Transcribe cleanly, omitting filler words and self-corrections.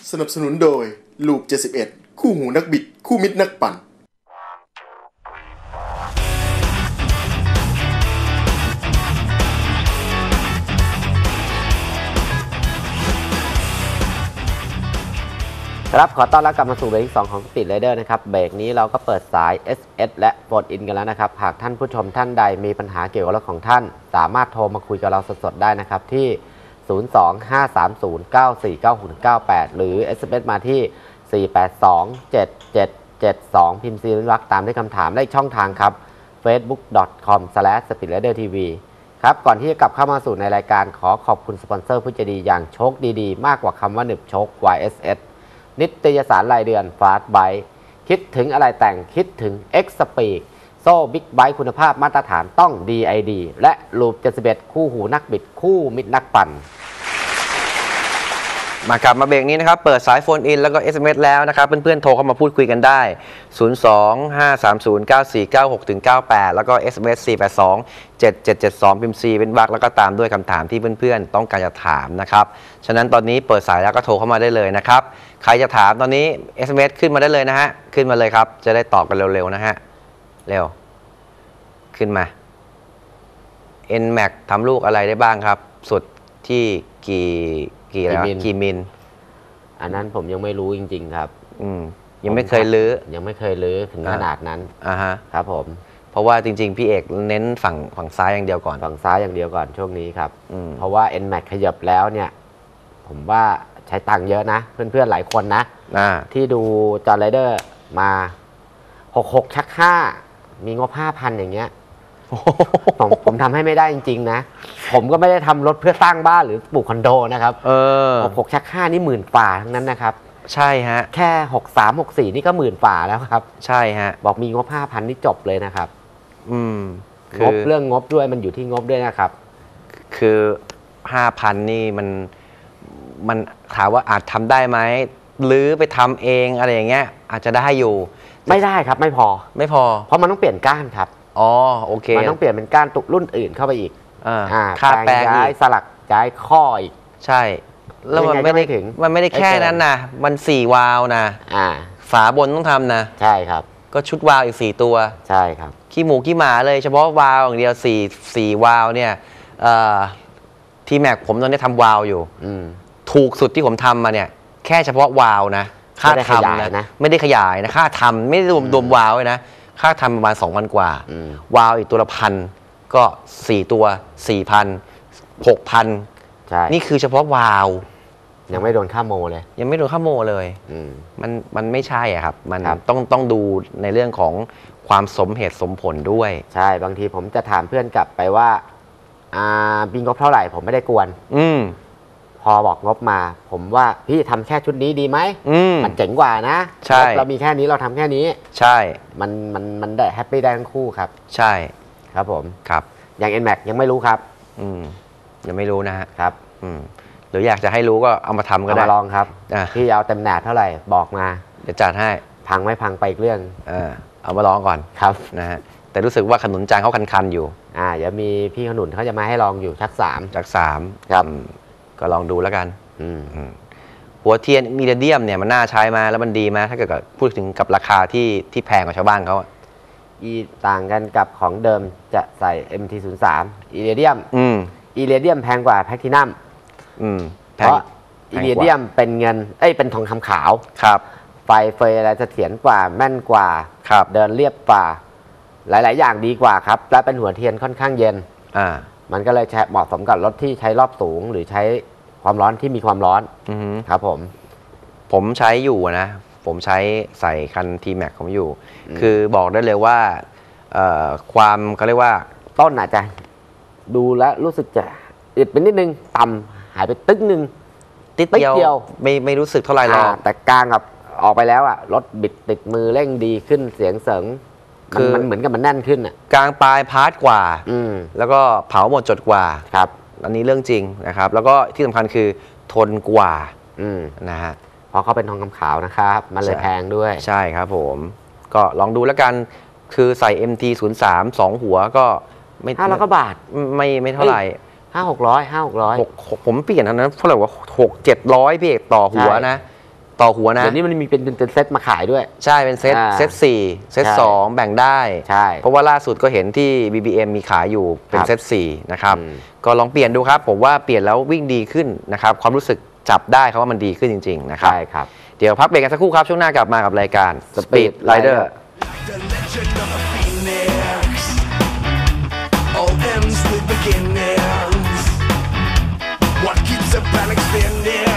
สนับสนุนโดยลูป71คู่หูนักบิดคู่มิตรนักปั่นครับขอต้อนรับกลับมาสู่เบรกที่2ของ Speed Rider นะครับเบรกนี้เราก็เปิดสาย SS และโฟนอินกันแล้วนะครับหากท่านผู้ชมท่านใดมีปัญหาเกี่ยวกับรถของท่านสามารถโทรมาคุยกับเราสดๆได้นะครับที่ 02530949698 หรือ SMS มาที่ 4827772 พิมพ์ซีรักตามด้วยคำถามได้ช่องทางครับ facebook.com/speedridertv ครับก่อนที่จะกลับเข้ามาสู่ในรายการขอขอบคุณสปอนเซอร์ผู้ใจดีอย่างโชคดีๆมากกว่าคำว่าหนึบโชค YSSนิตยสารรายเดือนฟาสต์ไบค์คิดถึงอะไรแต่งคิดถึง X Speed โซ่บิ๊กไบค์คุณภาพมาตรฐานต้อง DID และลูป71คู่หูนักบิดคู่มิตรนักปั่นมากลับมาเบรกนี้นะครับเปิดสายโฟนอินแล้วก็ SMS แล้วนะครับเพื่อนๆโทรเข้ามาพูดคุยกันได้ 025309496-98 แล้วก็ SMS 4827772 พิมพ์ C เป็นวรรคแล้วก็ตามด้วยคำถามที่เพื่อนๆต้องการจะถามนะครับฉะนั้นตอนนี้เปิดสายแล้วก็โทรเข้ามาได้เลยนะครับใครจะถามตอนนี้ SMS ขึ้นมาได้เลยนะฮะขึ้นมาเลยครับจะได้ตอบกันเร็วๆนะฮะเร็วขึ้นมา NMAX ทำลูกอะไรได้บ้างครับสุดที่กี่มิลอันนั้นผมยังไม่รู้จริงๆครับยังไม่เคยลื้อถึงขนาดนั้นครับผมเพราะว่าจริงๆพี่เอกเน้นฝั่งซ้ายอย่างเดียวก่อนฝั่งซ้ายอย่างเดียวก่อนช่วงนี้ครับเพราะว่า NMAX ขยับแล้วเนี่ยผมว่าใช้ตังค์เยอะนะเพื่อนๆหลายคนนะที่ดูจอร์ไรเดอร์มา66ชัก5มีงบ 5,000 อย่างเงี้ยผมทำให้ไม่ได้จริงๆนะผมก็ไม่ได้ทำรถเพื่อสร้างบ้านหรือปลูกคอนโดนะครับ66ชัก5นี่10,000 ฝ่าทั้งนั้นนะครับใช่ฮะแค่63 64นี่ก็10,000 ฝ่าแล้วครับใช่ฮะบอกมีงบ 5,000 นี่จบเลยนะครับงบเรื่องงบด้วยมันอยู่ที่งบด้วยนะครับคือ 5,000 นี่มันถามว่าอาจทำได้ไหมหรือไปทำเองอะไรอย่างเงี้ยอาจจะได้อยู่ไม่ได้ครับไม่พอเพราะมันต้องเปลี่ยนก้านครับอ๋อโอเคมันต้องเปลี่ยนเป็นก้านตุกรุ่นอื่นเข้าไปอีกค่าแปลงย้ายสลักย้ายข้ออีกใช่แล้วมันไม่ได้แค่นั้นนะมัน4 วาล์วนะฝาบนต้องทำนะใช่ครับก็ชุดวาล์วอีก4 ตัวใช่ครับขี้หมูขี้หมาเลยเฉพาะวาล์วอย่างเดียว4 วาล์วเนี่ยทีแม็กผมตอนนี้ทำวาล์วอยู่ถูกสุดที่ผมทำมาเนี่ยแค่เฉพาะวาล์วนะค่าทำนะไม่ได้ขยายนะค่าทำไม่ได้รวมวาล์วเลยนะค่าทำประมาณ 2,000 กว่าวาล์วอีกตัวละ1,000ก็4 ตัว 4,000 6,000 นี่คือเฉพาะวาล์วยังไม่โดนค่าโมเลยยังไม่โดนค่าโมเลยมันไม่ใช่อ่ะครับมันต้องดูในเรื่องของความสมเหตุสมผลด้วยใช่บางทีผมจะถามเพื่อนกลับไปว่าบิงงบเท่าไหร่ผมไม่ได้กวนพอบอกงบมาผมว่าพี่ทำแค่ชุดนี้ดีไหมมันเจ๋งกว่านะใช่เรามีแค่นี้เราทำแค่นี้ใช่มันได้แฮปปี้ได้ทั้งคู่ครับใช่ครับผมครับอย่าง NMAX ยังไม่รู้ครับยังไม่รู้นะฮะครับหรืออยากจะให้รู้ก็เอามาทำก็ได้มาลองครับพี่เอาเต็มแหนบเท่าไหร่บอกมาเดี๋ยวจัดให้พังไม่พังไปอีกเรื่องเอามาลองก่อนครับนะฮะแต่รู้สึกว่าขนุนจางเขาคันๆอยู่เดี๋ยวมีพี่ขนุนเขาจะมาให้ลองอยู่ชัก3 ครับก็ลองดูแล้วกันหัวเทียนมีเดียมเนี่ยมันน่าใช้มาแล้วมันดีไหมถ้าเกิดพูดถึงกับราคาที่แพงกว่าชาวบ้านเขาต่างกันกับของเดิมจะใส่ MT-03 อีเรเดียมแพงกว่าแพลทินัมเพราะอีเรเดียมเป็นเงินเป็นทองคำขาวครับไฟเฟยอะไรเสถียรกว่าแม่นกว่าเดินเรียบกว่าหลายๆอย่างดีกว่าครับและเป็นหัวเทียนค่อนข้างเย็นมันก็เลยเหมาะสมกับรถที่ใช้รอบสูงหรือใช้ความร้อนที่มีความร้อนครับผมใช้อยู่นะผมใช้ใส่คัน T-Max ผมอยู่คือบอกได้เลยว่าความเขาเรียกว่าต้นอาจจะดูแลรู้สึกจะอึดเป็นนิดนึงต่ำหายไปตึ๊กนึงติดเดียวไม่รู้สึกเท่าไหร่หรอกแต่กลางกับออกไปแล้วรถบิดติดมือเร่งดีขึ้นเสียงเสริงคือมันเหมือนกับมันแน่นขึ้นกลางปลายพาร์ทกว่าแล้วก็เผาหมดจดกว่าครับอันนี้เรื่องจริงนะครับแล้วก็ที่สำคัญคือทนกว่านะฮะเพราะเขาเป็นทองคำขาวนะครับมันเลยแพงด้วยใช่ครับผมก็ลองดูแล้วกันคือใส่ MT-03 2 หัวก็ไม่ 500 กว่าบาทไม่เท่าไหร่ 500-600ผมเปลี่ยนเท่านั้นเท่าไหร่ว่า600-700พี่เอกต่อหัวนะต่อหัวนะเดี๋ยวนี้มันมีเป็นเซตมาขายด้วยใช่เป็นเซต4เซต2แบ่งได้ใช่เพราะว่าล่าสุดก็เห็นที่ BBM มีขายอยู่เป็นเซต4นะครับก็ลองเปลี่ยนดูครับผมว่าเปลี่ยนแล้ววิ่งดีขึ้นนะครับความรู้สึกจับได้ครับว่ามันดีขึ้นจริงๆนะครับใช่ครับเดี๋ยวพักเบรกกันสักครู่ครับช่วงหน้ากลับมากับรายการ Speed Rider All ends with beginnings. What keeps the planet spinning?